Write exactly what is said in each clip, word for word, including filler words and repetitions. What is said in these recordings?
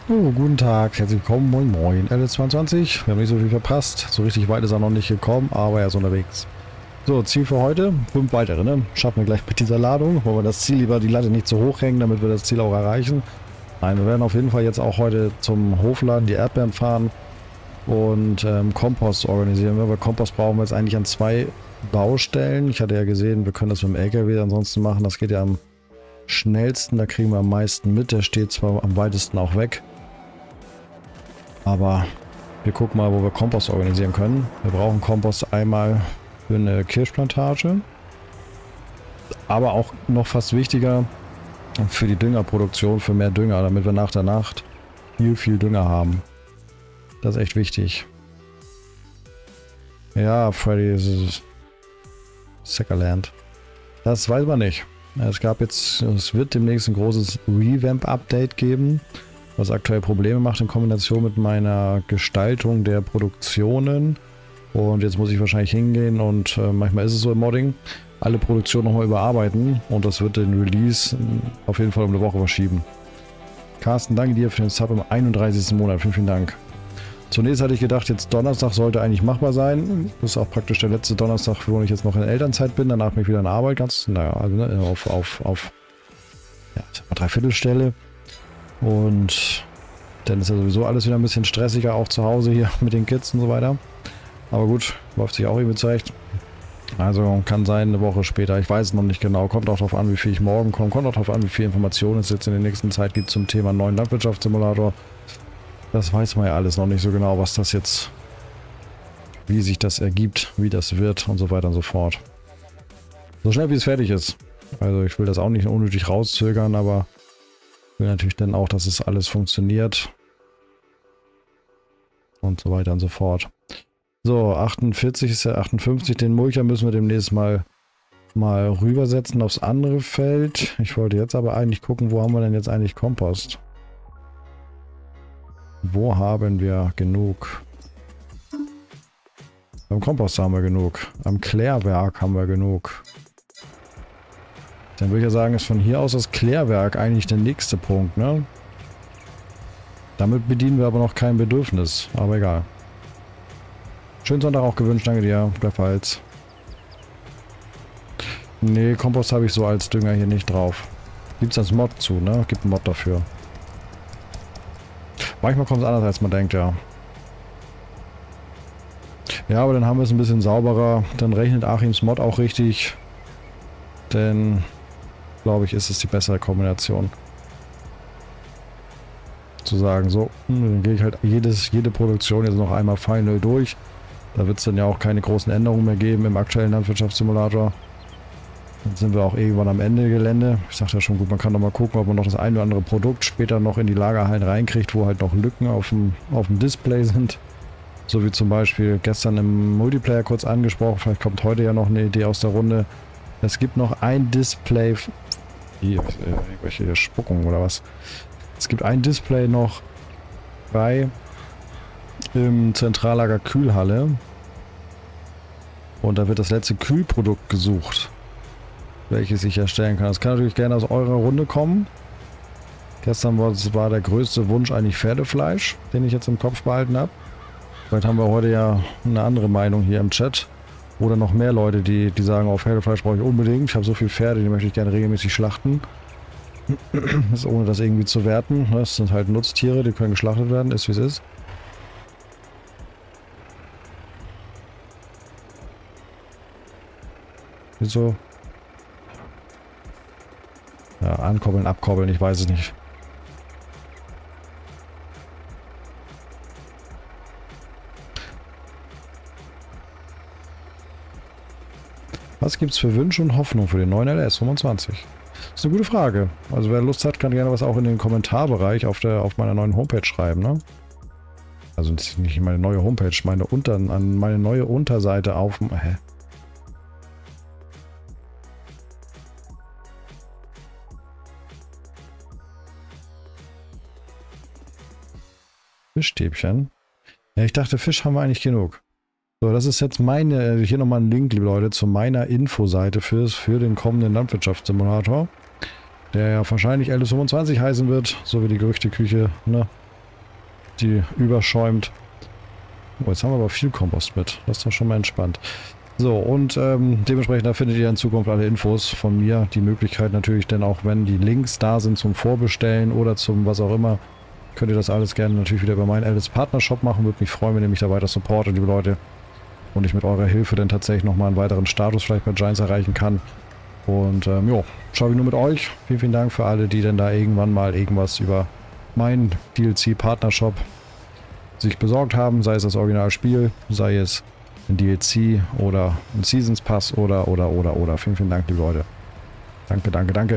Oh, guten Tag, herzlich willkommen, moin moin, L zweiundzwanzig. Wir haben nicht so viel verpasst, so richtig weit ist er noch nicht gekommen, aber er ist unterwegs. So, Ziel für heute, fünf weitere, ne? Schaffen wir gleich mit dieser Ladung, wollen wir das Ziel lieber die Latte nicht zu hoch hängen, damit wir das Ziel auch erreichen. Nein, wir werden auf jeden Fall jetzt auch heute zum Hofladen die Erdbeeren fahren und ähm, Kompost organisieren. Wir, weil Kompost brauchen wir jetzt eigentlich an zwei Baustellen. Ich hatte ja gesehen, wir können das mit dem L K W ansonsten machen, das geht ja am schnellsten, da kriegen wir am meisten mit, der steht zwar am weitesten auch weg. Aber wir gucken mal, wo wir Kompost organisieren können. Wir brauchen Kompost einmal für eine Kirschplantage. Aber auch noch fast wichtiger für die Düngerproduktion, für mehr Dünger, damit wir nach der Nacht viel, viel Dünger haben. Das ist echt wichtig. Ja, Freddy, das ist Sackerland. Das weiß man nicht. Es gab jetzt, es wird demnächst ein großes Revamp-Update geben, was aktuell Probleme macht in Kombination mit meiner Gestaltung der Produktionen. Und jetzt muss ich wahrscheinlich hingehen und äh, manchmal ist es so im Modding, alle Produktionen nochmal überarbeiten und das wird den Release auf jeden Fall um eine Woche verschieben. Carsten, danke dir für den Sub im einunddreißigsten Monat. Vielen, vielen Dank. Zunächst hatte ich gedacht, jetzt Donnerstag sollte eigentlich machbar sein. Das ist auch praktisch der letzte Donnerstag, wo ich jetzt noch in Elternzeit bin. Danach bin ich wieder in der Arbeit. Ganz, naja, also ne, auf, auf, auf ja, Dreiviertelstelle. Und dann ist ja sowieso alles wieder ein bisschen stressiger, auch zu Hause hier mit den Kids und so weiter. Aber gut, läuft sich auch irgendwie zurecht. Also kann sein, eine Woche später. Ich weiß es noch nicht genau. Kommt auch darauf an, wie viel ich morgen komme. Kommt auch darauf an, wie viel Informationen es jetzt in der nächsten Zeit gibt zum Thema neuen Landwirtschaftssimulator. Das weiß man ja alles noch nicht so genau, was das jetzt, wie sich das ergibt, wie das wird und so weiter und so fort. So schnell wie es fertig ist. Also ich will das auch nicht unnötig rauszögern, aber ich will natürlich dann auch, dass es alles funktioniert. Und so weiter und so fort. So, achtundvierzig ist ja achtundfünfzig. Den Mulcher müssen wir demnächst mal, mal rübersetzen aufs andere Feld. Ich wollte jetzt aber eigentlich gucken, wo haben wir denn jetzt eigentlich Kompost? Wo haben wir genug? Beim Kompost haben wir genug. Am Klärwerk haben wir genug. Dann würde ich ja sagen, ist von hier aus das Klärwerk eigentlich der nächste Punkt, ne? Damit bedienen wir aber noch kein Bedürfnis, aber egal. Schönen Sonntag auch gewünscht, danke dir, gleichfalls. Nee, Kompost habe ich so als Dünger hier nicht drauf. Gibt es als Mod zu, ne? Gibt einen Mod dafür. Manchmal kommt es anders, als man denkt, ja. Ja, aber dann haben wir es ein bisschen sauberer. Dann rechnet Achims Mod auch richtig. Denn, glaube ich, ist es die bessere Kombination. Zu sagen, so, dann gehe ich halt jedes, jede Produktion jetzt noch einmal final durch. Da wird es dann ja auch keine großen Änderungen mehr geben im aktuellen Landwirtschaftssimulator. Dann sind wir auch irgendwann am Ende Gelände. Ich sagte ja schon, gut, man kann noch mal gucken, ob man noch das ein oder andere Produkt später noch in die Lagerhallen reinkriegt, wo halt noch Lücken auf dem, auf dem Display sind. So wie zum Beispiel gestern im Multiplayer kurz angesprochen. Vielleicht kommt heute ja noch eine Idee aus der Runde. Es gibt noch ein Display... Hier, irgendwelche Spuckungen oder was? Es gibt ein Display noch frei im Zentrallager Kühlhalle. Und da wird das letzte Kühlprodukt gesucht, welches ich erstellen kann. Das kann natürlich gerne aus eurer Runde kommen. Gestern war, war der größte Wunsch eigentlich Pferdefleisch, den ich jetzt im Kopf behalten habe. Vielleicht haben wir heute ja eine andere Meinung hier im Chat. Oder noch mehr Leute, die, die sagen, oh, Pferdefleisch brauche ich unbedingt. Ich habe so viele Pferde, die möchte ich gerne regelmäßig schlachten. Das ohne das irgendwie zu werten. Das sind halt Nutztiere, die können geschlachtet werden, ist wie es ist. Wieso? Ja, ankoppeln, abkoppeln, ich weiß es nicht. Was gibt es für Wünsche und Hoffnung für den neuen L S fünfundzwanzig? Das ist eine gute Frage. Also wer Lust hat, kann gerne was auch in den Kommentarbereich auf der auf meiner neuen Homepage schreiben, ne? Also nicht meine neue Homepage, meine unter an meine neue Unterseite auf. Hä? Fischstäbchen. Ja, ich dachte, Fisch haben wir eigentlich genug. So, das ist jetzt meine, hier nochmal ein Link, liebe Leute, zu meiner Infoseite für, für den kommenden Landwirtschaftssimulator. Der ja wahrscheinlich L S fünfundzwanzig heißen wird, so wie die Gerüchteküche, ne, die überschäumt. Oh, jetzt haben wir aber viel Kompost mit. Das ist doch schon mal entspannt. So, und ähm, dementsprechend, da findet ihr in Zukunft alle Infos von mir. Die Möglichkeit natürlich, denn auch wenn die Links da sind zum Vorbestellen oder zum was auch immer, könnt ihr das alles gerne natürlich wieder über meinen Alice Partner Shop machen. Würde mich freuen, wenn ihr mich da weiter supportet, liebe Leute. Und ich mit eurer Hilfe dann tatsächlich nochmal einen weiteren Status vielleicht bei Giants erreichen kann. Und ähm, jo, schaue ich nur mit euch. Vielen, vielen Dank für alle, die denn da irgendwann mal irgendwas über meinen D L C Partner Shop sich besorgt haben. Sei es das Originalspiel, sei es ein D L C oder ein Seasons Pass oder, oder, oder, oder. Vielen, vielen Dank, liebe Leute. Danke, danke, danke.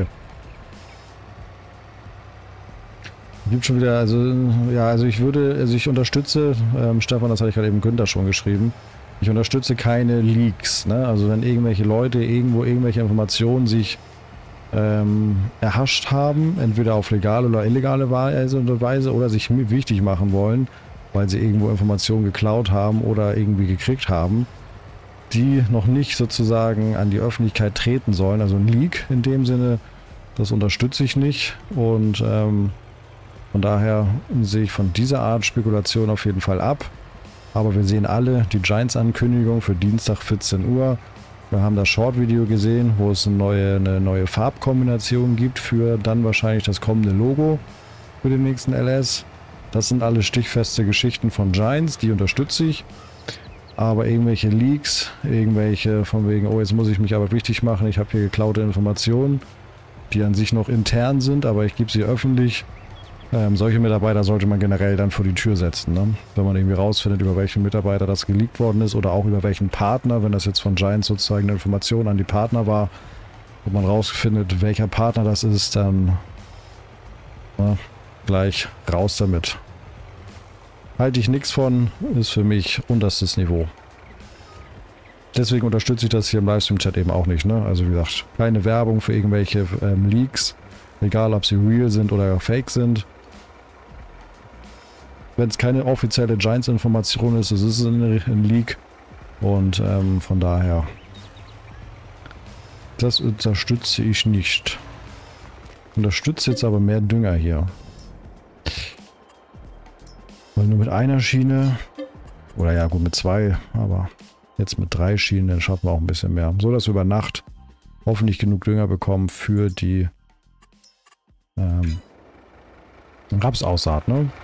Gibt schon wieder, also, ja, also ich würde, also ich unterstütze, ähm, Stefan, das hatte ich gerade eben Günther schon geschrieben, ich unterstütze keine Leaks, ne? Also wenn irgendwelche Leute irgendwo irgendwelche Informationen sich ähm, erhascht haben, entweder auf legale oder illegale Weise oder sich wichtig machen wollen, weil sie irgendwo Informationen geklaut haben oder irgendwie gekriegt haben, die noch nicht sozusagen an die Öffentlichkeit treten sollen. Also ein Leak in dem Sinne, das unterstütze ich nicht und ähm, von daher sehe ich von dieser Art Spekulation auf jeden Fall ab. Aber wir sehen alle die Giants-Ankündigung für Dienstag vierzehn Uhr. Wir haben das Short-Video gesehen, wo es eine neue, eine neue Farbkombination gibt für dann wahrscheinlich das kommende Logo für den nächsten L S. Das sind alle stichfeste Geschichten von Giants, die unterstütze ich. Aber irgendwelche Leaks, irgendwelche von wegen, oh jetzt muss ich mich aber wichtig machen, ich habe hier geklaute Informationen, die an sich noch intern sind, aber ich gebe sie öffentlich. Ähm, solche Mitarbeiter sollte man generell dann vor die Tür setzen, ne? Wenn man irgendwie rausfindet, über welchen Mitarbeiter das geleakt worden ist oder auch über welchen Partner, wenn das jetzt von Giants sozusagen eine Information an die Partner war, wo man rausfindet, welcher Partner das ist, dann na, gleich raus damit. Halte ich nichts von, ist für mich unterstes Niveau. Deswegen unterstütze ich das hier im Livestream-Chat eben auch nicht, ne? Also wie gesagt, keine Werbung für irgendwelche ähm, Leaks, egal ob sie real sind oder fake sind. Wenn es keine offizielle Giants-Information ist, es ist ein, ein Leak. Und ähm, von daher, das unterstütze ich nicht. Unterstütze jetzt aber mehr Dünger hier. Weil nur mit einer Schiene, oder ja gut mit zwei, aber jetzt mit drei Schienen, dann schaffen wir auch ein bisschen mehr. So dass wir über Nacht hoffentlich genug Dünger bekommen für die ähm, Rapsaussaat, ne?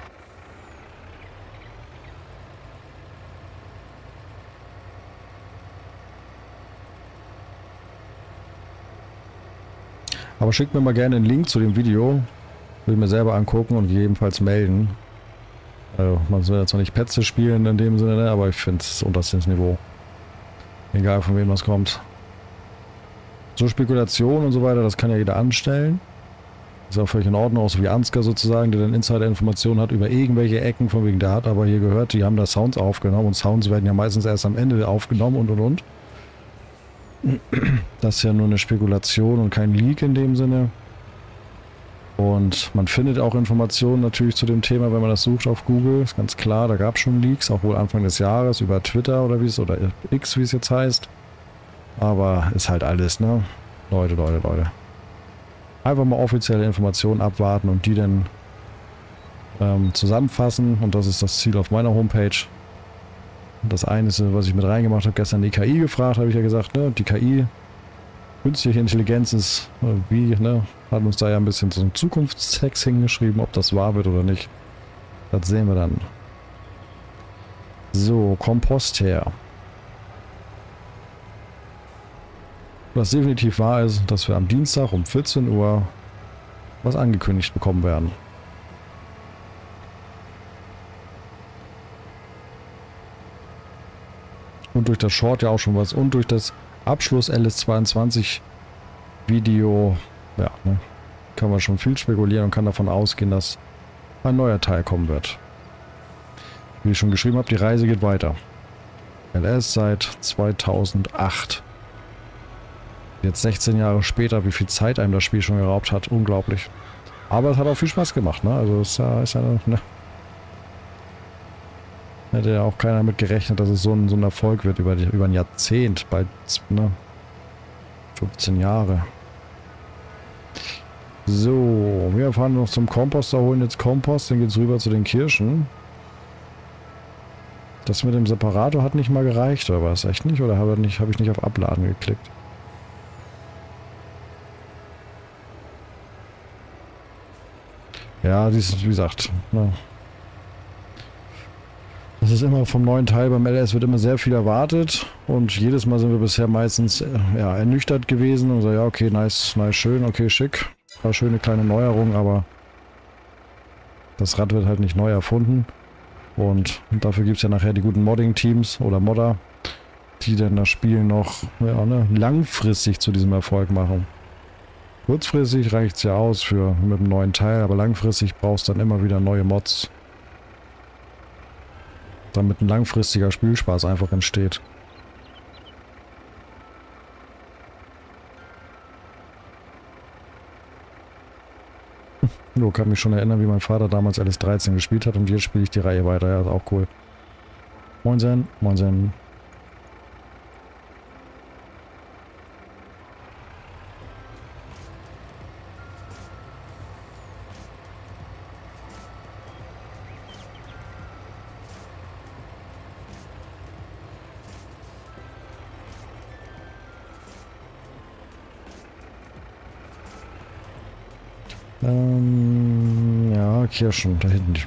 Aber schickt mir mal gerne einen Link zu dem Video. Will ich mir selber angucken und gegebenenfalls melden. Also, man soll jetzt noch nicht Petze spielen in dem Sinne, ne? Aber ich finde es unterstes Niveau. Egal von wem das kommt. So Spekulation und so weiter, das kann ja jeder anstellen. Ist auch völlig in Ordnung, auch so wie Ansgar sozusagen, der dann Insider-Informationen hat über irgendwelche Ecken, von wegen der hat aber hier gehört, die haben da Sounds aufgenommen und Sounds werden ja meistens erst am Ende aufgenommen und und und. Das ist ja nur eine Spekulation und kein Leak in dem Sinne. Und man findet auch Informationen natürlich zu dem Thema, wenn man das sucht auf Google. Ist ganz klar, da gab es schon Leaks, auch wohl Anfang des Jahres über Twitter oder wie es, oder X, wie es jetzt heißt. Aber ist halt alles, ne? Leute, Leute, Leute. Einfach mal offizielle Informationen abwarten und die dann ähm, zusammenfassen. Und das ist das Ziel auf meiner Homepage. Und das eine ist, was ich mit reingemacht habe, gestern die K I gefragt, habe ich ja gesagt, ne? Die K I, künstliche Intelligenz ist, wie, ne? Hat uns da ja ein bisschen so ein Zukunftstext hingeschrieben, ob das wahr wird oder nicht. Das sehen wir dann. So, Kompost her. Was definitiv wahr ist, dass wir am Dienstag um vierzehn Uhr was angekündigt bekommen werden. Und durch das Short ja auch schon was. Und durch das Abschluss L S zweiundzwanzig Video, ja, ne, kann man schon viel spekulieren und kann davon ausgehen, dass ein neuer Teil kommen wird. Wie ich schon geschrieben habe, die Reise geht weiter. L S seit zweitausendacht. Jetzt sechzehn Jahre später, wie viel Zeit einem das Spiel schon geraubt hat. Unglaublich. Aber es hat auch viel Spaß gemacht, ne? Also es ist ja, ist ja ne? Hätte ja auch keiner damit gerechnet, dass es so ein, so ein Erfolg wird über, die, über ein Jahrzehnt, bald, ne? fünfzehn Jahre. So, wir fahren noch zum Komposter, holen jetzt Kompost, dann geht's rüber zu den Kirschen. Das mit dem Separator hat nicht mal gereicht, oder war es echt nicht? Oder habe ich nicht, habe ich nicht auf Abladen geklickt? Ja, dies, wie gesagt, ne. Das ist immer vom neuen Teil beim L S wird immer sehr viel erwartet und jedes Mal sind wir bisher meistens ja, ernüchtert gewesen und so, ja, okay, nice, nice, schön, okay, schick. War schöne kleine Neuerung, aber das Rad wird halt nicht neu erfunden. Und dafür gibt es ja nachher die guten Modding-Teams oder Modder, die dann das Spiel noch ja, ne, langfristig zu diesem Erfolg machen. Kurzfristig reicht es ja aus für mit dem neuen Teil, aber langfristig brauchst du dann immer wieder neue Mods, damit ein langfristiger Spielspaß einfach entsteht. Ich kann mich schon erinnern, wie mein Vater damals L S dreizehn gespielt hat und jetzt spiele ich die Reihe weiter. Ja, ist auch cool. Moinsen, moinsen. Ähm, ja, Kirschen, da hinten.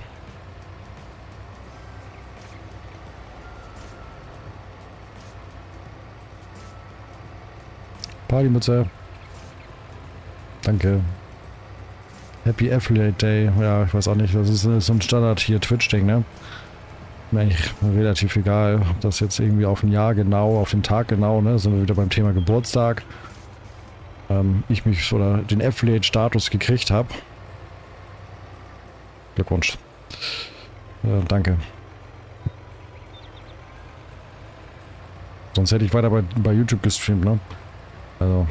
Partymütze. Danke. Happy Affiliate Day. Ja, ich weiß auch nicht, das ist so ein Standard hier Twitch-Ding, ne? Mir eigentlich relativ egal, ob das jetzt irgendwie auf ein Jahr genau, auf den Tag genau, ne? Sind wir wieder beim Thema Geburtstag. Ähm, ich mich oder den Affiliate-Status gekriegt habe. Glückwunsch. Äh, danke. Sonst hätte ich weiter bei, bei YouTube gestreamt, ne? Also.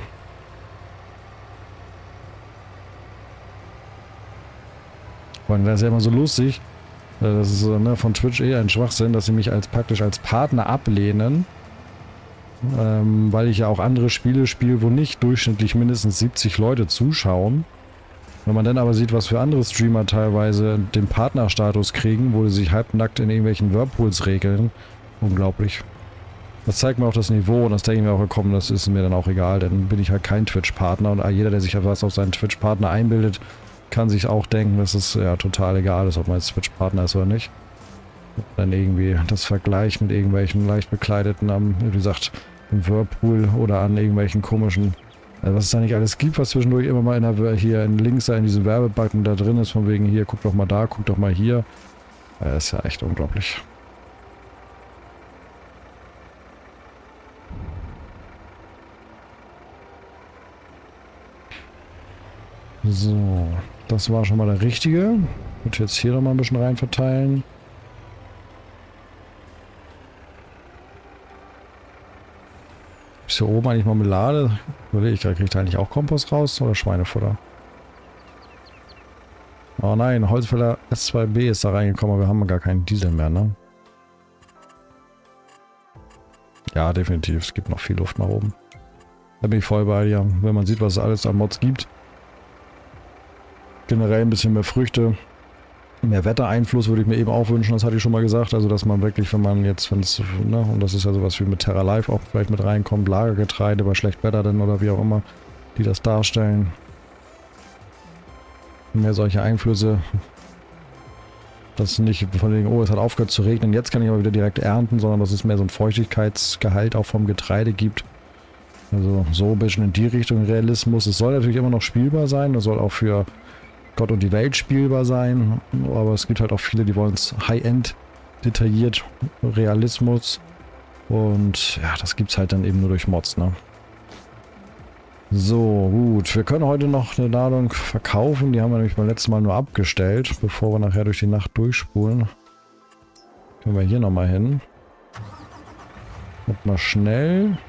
Weil das ist ja immer so lustig. Das ist ne, von Twitch eher ein Schwachsinn, dass sie mich als praktisch als Partner ablehnen. Ähm, weil ich ja auch andere Spiele spiele, wo nicht durchschnittlich mindestens siebzig Leute zuschauen. Wenn man dann aber sieht, was für andere Streamer teilweise den Partnerstatus kriegen, wo sie sich halbnackt in irgendwelchen Whirlpools regeln. Unglaublich. Das zeigt mir auch das Niveau und das denke ich mir auch, komm, das ist mir dann auch egal, dann bin ich halt kein Twitch-Partner und jeder, der sich was auf seinen Twitch-Partner einbildet, kann sich auch denken, dass es ja total egal ist, ob man jetzt Twitch-Partner ist oder nicht. Dann irgendwie das Vergleich mit irgendwelchen leicht bekleideten am, wie gesagt, im Whirlpool oder an irgendwelchen komischen, also was es da nicht alles gibt, was zwischendurch immer mal in der, hier in links da in diesem Werbebalken da drin ist, von wegen hier, guck doch mal da, guck doch mal hier. Das ist ja echt unglaublich. So, das war schon mal der richtige. Ich würde jetzt hier nochmal ein bisschen rein verteilen. Ist hier oben eigentlich Marmelade? Überlege ich gerade, kriege ich da eigentlich auch Kompost raus oder Schweinefutter? Oh nein, Holzfäller S zwei B ist da reingekommen, aber wir haben gar keinen Diesel mehr, ne? Ja, definitiv. Es gibt noch viel Luft nach oben. Da bin ich voll bei dir. Wenn man sieht, was es alles an Mods gibt. Generell ein bisschen mehr Früchte. Mehr Wettereinfluss würde ich mir eben auch wünschen, das hatte ich schon mal gesagt. Also, dass man wirklich, wenn man jetzt, wenn es, ne, und das ist ja sowas wie mit Terra Life auch vielleicht mit reinkommt, Lagergetreide bei schlecht Wetter denn oder wie auch immer, die das darstellen. Mehr solche Einflüsse. Dass nicht von wegen, oh, es hat aufgehört zu regnen, jetzt kann ich aber wieder direkt ernten, sondern dass es mehr so ein Feuchtigkeitsgehalt auch vom Getreide gibt. Also so ein bisschen in die Richtung Realismus. Es soll natürlich immer noch spielbar sein, es soll auch für Gott und die Welt spielbar sein, aber es gibt halt auch viele, die wollen es High-End, detailliert, Realismus und ja, das gibt es halt dann eben nur durch Mods, ne? So, gut, wir können heute noch eine Ladung verkaufen, die haben wir nämlich beim letzten Mal nur abgestellt, bevor wir nachher durch die Nacht durchspulen. Können wir hier nochmal hin. Und mal schnell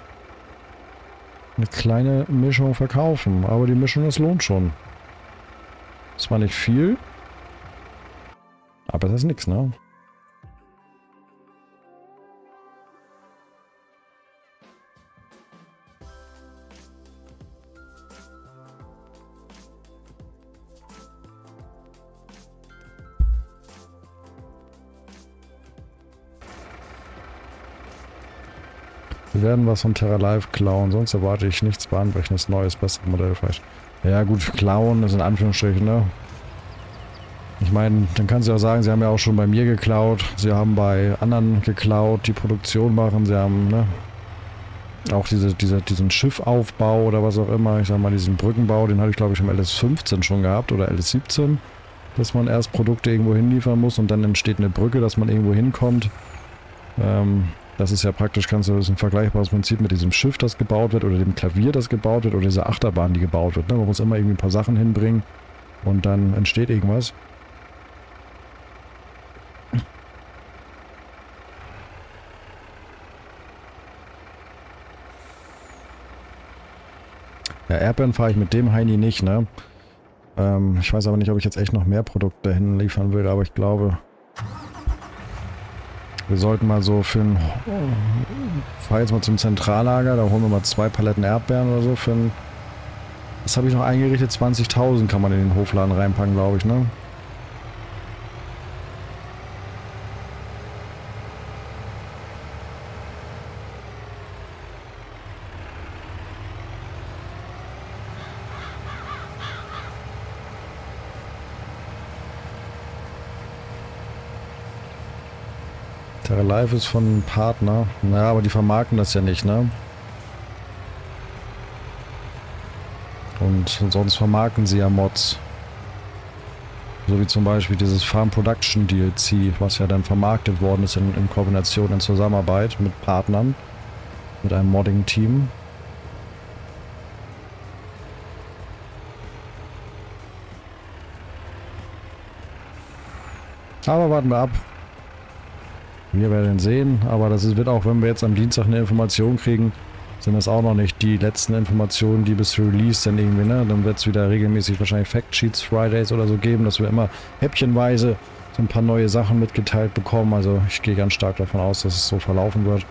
eine kleine Mischung verkaufen, aber die Mischung, das lohnt schon. Das war nicht viel, aber das ist nichts, ne? Wir werden was von Terra Life klauen, sonst erwarte ich nichts bahnbrechendes, neues, besseres Modell vielleicht. Ja gut, klauen ist in Anführungsstrichen, ne? Ich meine, dann kannst du ja sagen, sie haben ja auch schon bei mir geklaut, sie haben bei anderen geklaut, die Produktion machen, sie haben, ne? Auch diese, diese, diesen Schiffaufbau oder was auch immer, ich sag mal, diesen Brückenbau, den hatte ich glaube ich im L S fünfzehn schon gehabt oder L S siebzehn, dass man erst Produkte irgendwo hinliefern muss und dann entsteht eine Brücke, dass man irgendwo hinkommt. Ähm, das ist ja praktisch, kannst du, das ist ein vergleichbares Prinzip mit diesem Schiff, das gebaut wird oder dem Klavier, das gebaut wird oder dieser Achterbahn, die gebaut wird. Ne? Man muss immer irgendwie ein paar Sachen hinbringen und dann entsteht irgendwas. Ja, Erdbeeren fahre ich mit dem Heini nicht, ne? Ähm, ich weiß aber nicht, ob ich jetzt echt noch mehr Produkte hinliefern will, aber ich glaube, wir sollten mal so für ein... Ich fahre jetzt mal zum Zentrallager, da holen wir mal zwei Paletten Erdbeeren oder so für ein... Was habe ich noch eingerichtet? zwanzigtausend kann man in den Hofladen reinpacken, glaube ich, ne? Terra Life ist von einem Partner. Naja, aber die vermarkten das ja nicht, ne? Und sonst vermarkten sie ja Mods. So wie zum Beispiel dieses Farm Production D L C, was ja dann vermarktet worden ist in, in Kombination, in Zusammenarbeit mit Partnern. Mit einem Modding-Team. Aber warten wir ab. Wir werden sehen, aber das ist, wird auch, wenn wir jetzt am Dienstag eine Information kriegen, sind das auch noch nicht die letzten Informationen, die bis Release dann irgendwie, ne? Dann wird es wieder regelmäßig wahrscheinlich Factsheets Fridays oder so geben, dass wir immer häppchenweise so ein paar neue Sachen mitgeteilt bekommen. Also ich gehe ganz stark davon aus, dass es so verlaufen wird.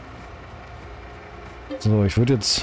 So, ich würde jetzt...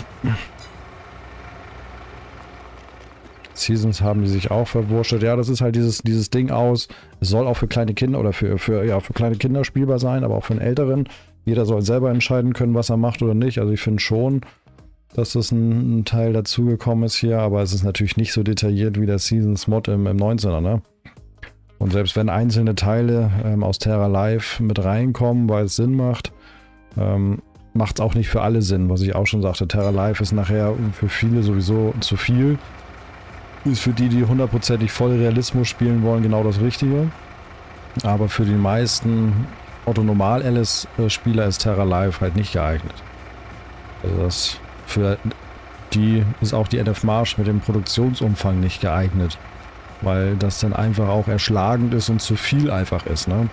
Seasons haben die sich auch verwurschtelt. Ja, das ist halt dieses, dieses Ding aus. Es soll auch für kleine Kinder oder für, für, ja, für kleine Kinder spielbar sein, aber auch für einen Älteren. Jeder soll selber entscheiden können, was er macht oder nicht. Also ich finde schon, dass das ein, ein Teil dazugekommen ist hier, aber es ist natürlich nicht so detailliert wie der Seasons Mod im, im neunzehner, ne? Und selbst wenn einzelne Teile ähm, aus Terra Life mit reinkommen, weil es Sinn macht, ähm, macht es auch nicht für alle Sinn, was ich auch schon sagte. Terra Life ist nachher für viele sowieso zu viel. Ist für die, die hundertprozentig voll Realismus spielen wollen, genau das Richtige. Aber für die meisten Otto-Normal-L S-Spieler ist Terra Life halt nicht geeignet. Also das für die ist auch die N F Marsch mit dem Produktionsumfang nicht geeignet. Weil das dann einfach auch erschlagend ist und zu viel einfach ist, ne?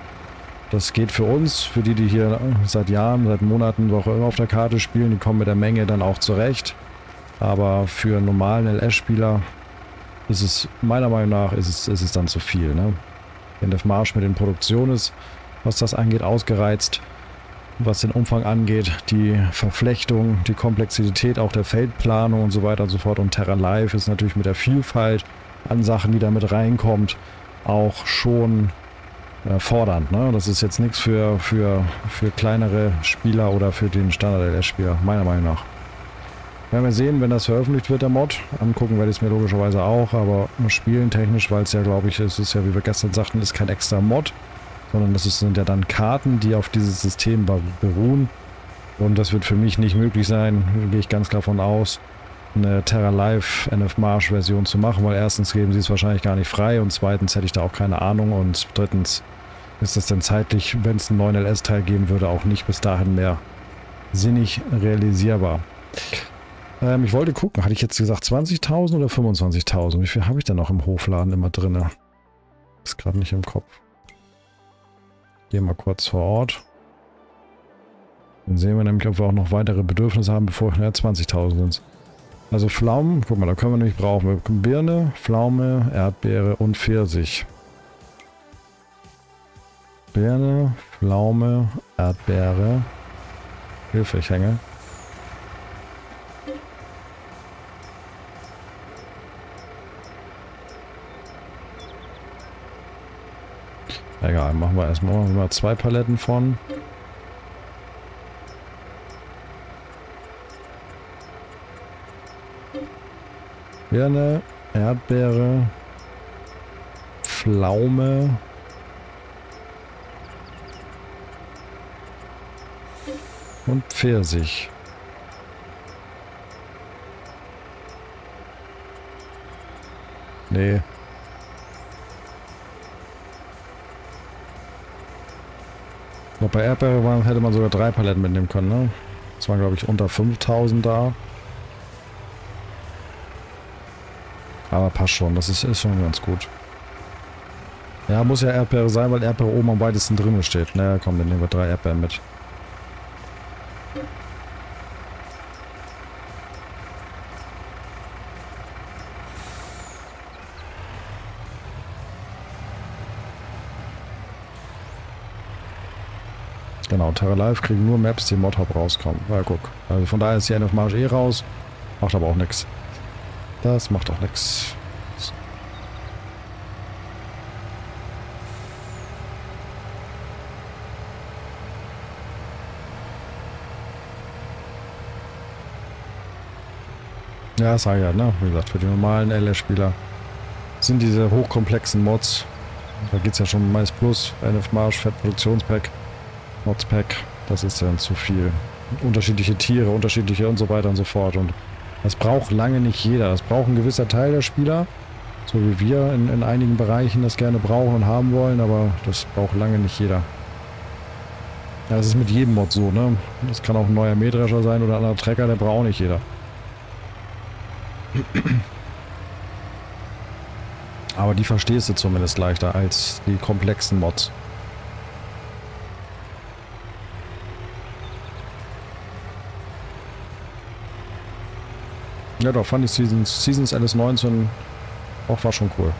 Das geht für uns, für die, die hier seit Jahren, seit Monaten, wo auch immer auf der Karte spielen, die kommen mit der Menge dann auch zurecht. Aber für einen normalen L S-Spieler ist es, meiner Meinung nach, ist es, ist es dann zu viel, ne? Wenn der Marsch mit den Produktionen ist, was das angeht, ausgereizt. Was den Umfang angeht, die Verflechtung, die Komplexität auch der Feldplanung und so weiter und so fort. Und Terra Life ist natürlich mit der Vielfalt an Sachen, die da mit reinkommt, auch schon äh, fordernd, ne? Das ist jetzt nichts für, für, für kleinere Spieler oder für den Standard-L S-Spieler, meiner Meinung nach. Werden wir sehen, wenn das veröffentlicht wird, der Mod. Angucken werde ich es mir logischerweise auch, aber spielen technisch, weil es ja, glaube ich, es ist ja, wie wir gestern sagten, ist kein extra Mod, sondern das ist, sind ja dann Karten, die auf dieses System beruhen. Und das wird für mich nicht möglich sein, gehe ich ganz klar von aus, eine Terra Life N F Marsch Version zu machen, weil erstens geben sie es wahrscheinlich gar nicht frei und zweitens hätte ich da auch keine Ahnung und drittens ist das dann zeitlich, wenn es einen neuen L S-Teil geben würde, auch nicht bis dahin mehr sinnig realisierbar. Ähm, ich wollte gucken, hatte ich jetzt gesagt zwanzigtausend oder fünfundzwanzigtausend? Wie viel habe ich denn noch im Hofladen immer drin? Ist gerade nicht im Kopf. Gehen wir kurz vor Ort. Dann sehen wir nämlich, ob wir auch noch weitere Bedürfnisse haben, bevor ja, zwanzigtausend sind. Also Pflaumen, guck mal, da können wir nämlich brauchen. Birne, Pflaume, Erdbeere und Pfirsich. Birne, Pflaume, Erdbeere. Hilfe, ich hänge. Egal, machen wir erstmal machen wir zwei Paletten von. Birne, Erdbeere, Pflaume. Und Pfirsich. Nee. Noch bei Erdbeere waren, hätte man sogar drei Paletten mitnehmen können, ne? Das waren, glaube ich, unter fünftausend da. Aber passt schon, das ist, ist schon ganz gut. Ja, muss ja Erdbeere sein, weil Erdbeere oben am weitesten drin steht. Naja, komm, dann nehmen wir drei Erdbeeren mit. Genau, Terra Live kriegen nur Maps, die im Mod-Hub rauskommen. Ja, guck. Also von daher ist die End of March eh raus. Macht aber auch nichts. Das macht auch nichts. Ja, das sage ich ja, ne? Wie gesagt, für die normalen L S-Spieler sind diese hochkomplexen Mods. Da geht es ja schon Mais Plus, End of March, Fett Produktionspack. Mods-Pack, das ist dann zu viel. Unterschiedliche Tiere, unterschiedliche und so weiter und so fort. Und das braucht lange nicht jeder. Das braucht ein gewisser Teil der Spieler, so wie wir in, in einigen Bereichen das gerne brauchen und haben wollen, aber das braucht lange nicht jeder. Ja, das ist mit jedem Mod so, ne? Das kann auch ein neuer Mähdrescher sein oder ein anderer Trecker, der braucht nicht jeder. Aber die verstehst du zumindest leichter als die komplexen Mods. Ja doch, fand ich Seasons, Seasons L S neunzehn auch war schon cool.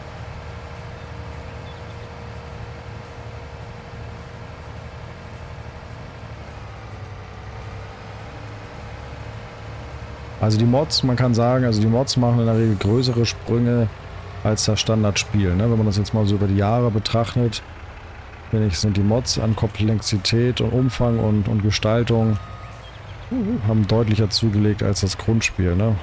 Also die Mods, man kann sagen, also die Mods machen in der Regel größere Sprünge als das Standardspiel. Ne? Wenn man das jetzt mal so über die Jahre betrachtet, finde ich, sind die Mods an Komplexität und Umfang und, und Gestaltung haben deutlicher zugelegt als das Grundspiel, ne?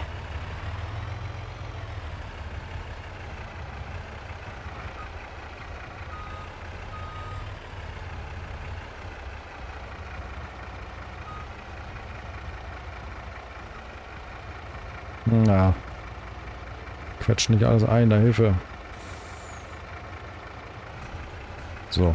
Na. Quetscht nicht alles ein, da Hilfe. So.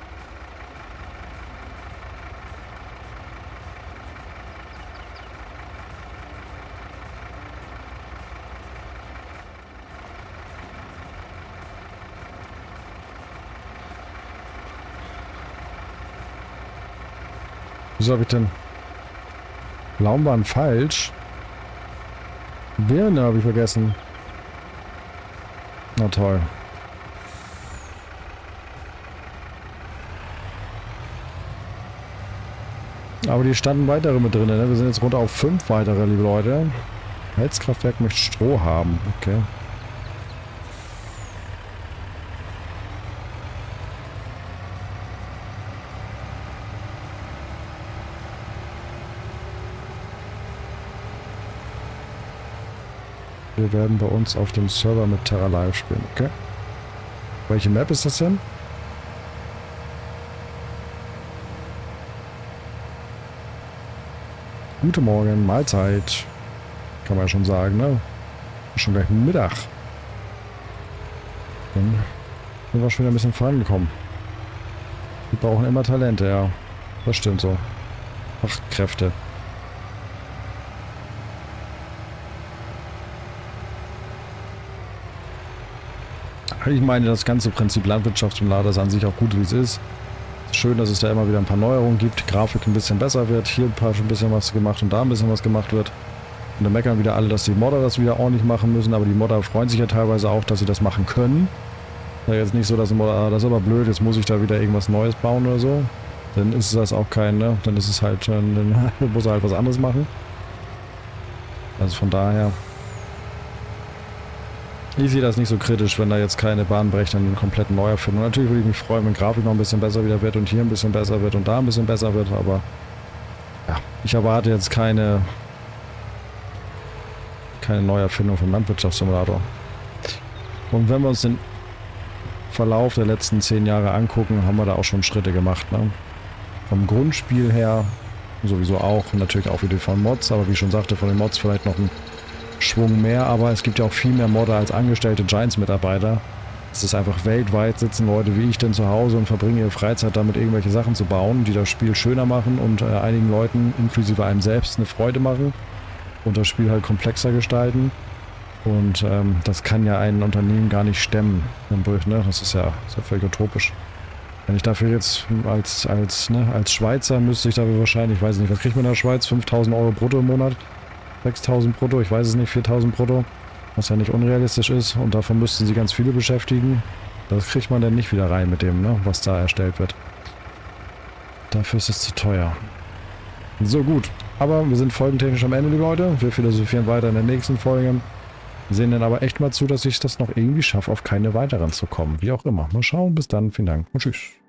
Wieso habe ich denn... Blaubeeren falsch? Birne habe ich vergessen. Na toll. Aber die standen weitere mit drin, ne? Wir sind jetzt runter auf fünf weitere, liebe Leute. Heizkraftwerk möchte Stroh haben. Okay. Wir werden bei uns auf dem Server mit Terra Live spielen, okay? Welche Map ist das denn? Guten Morgen, Mahlzeit. Kann man ja schon sagen, ne? Schon gleich Mittag. Dann sind wir schon wieder ein bisschen vorangekommen. Wir brauchen immer Talente, ja. Das stimmt so. Fachkräfte. Ich meine, das ganze Prinzip Landwirtschaftssimulator ist an sich auch gut, wie es ist. Schön, dass es da immer wieder ein paar Neuerungen gibt, die Grafik ein bisschen besser wird, hier ein paar ein bisschen was gemacht und da ein bisschen was gemacht wird. Und dann meckern wieder alle, dass die Modder das wieder ordentlich machen müssen, aber die Modder freuen sich ja teilweise auch, dass sie das machen können. Ja, jetzt nicht so, dass ein Modder, ah, das ist aber blöd, jetzt muss ich da wieder irgendwas Neues bauen oder so. Dann ist das auch kein, ne? Dann ist es halt, dann muss er halt was anderes machen. Also von daher... Ich sehe das nicht so kritisch, wenn da jetzt keine bahnbrechenden kompletten Neuerfindungen. Natürlich würde ich mich freuen, wenn Grafik noch ein bisschen besser wieder wird und hier ein bisschen besser wird und da ein bisschen besser wird, aber ja, ich erwarte jetzt keine keine Neuerfindung vom Landwirtschaftssimulator. Und wenn wir uns den Verlauf der letzten zehn Jahre angucken, haben wir da auch schon Schritte gemacht. Ne? Vom Grundspiel her sowieso auch, natürlich auch wieder von Mods, aber wie ich schon sagte, von den Mods vielleicht noch ein Schwung mehr, aber es gibt ja auch viel mehr Modder als angestellte Giants-Mitarbeiter. Es ist einfach weltweit sitzen Leute wie ich denn zu Hause und verbringen ihre Freizeit damit, irgendwelche Sachen zu bauen, die das Spiel schöner machen und äh, einigen Leuten, inklusive einem selbst, eine Freude machen und das Spiel halt komplexer gestalten. Und ähm, das kann ja ein Unternehmen gar nicht stemmen. Ne? Das ist ja, das ist ja völlig utopisch. Wenn ich dafür jetzt als, als, ne, als Schweizer müsste ich dafür wahrscheinlich, ich weiß nicht, was kriegt man in der Schweiz? fünftausend Euro brutto im Monat? sechstausend brutto? Ich weiß es nicht, viertausend brutto? Was ja nicht unrealistisch ist. Und davon müssten sie ganz viele beschäftigen. Das kriegt man dann nicht wieder rein mit dem, ne, was da erstellt wird. Dafür ist es zu teuer. So, gut. Aber wir sind folgentechnisch am Ende, liebe Leute. Wir philosophieren weiter in der nächsten Folge. Wir sehen dann aber echt mal zu, dass ich das noch irgendwie schaffe, auf keine weiteren zu kommen. Wie auch immer. Mal schauen. Bis dann. Vielen Dank und tschüss.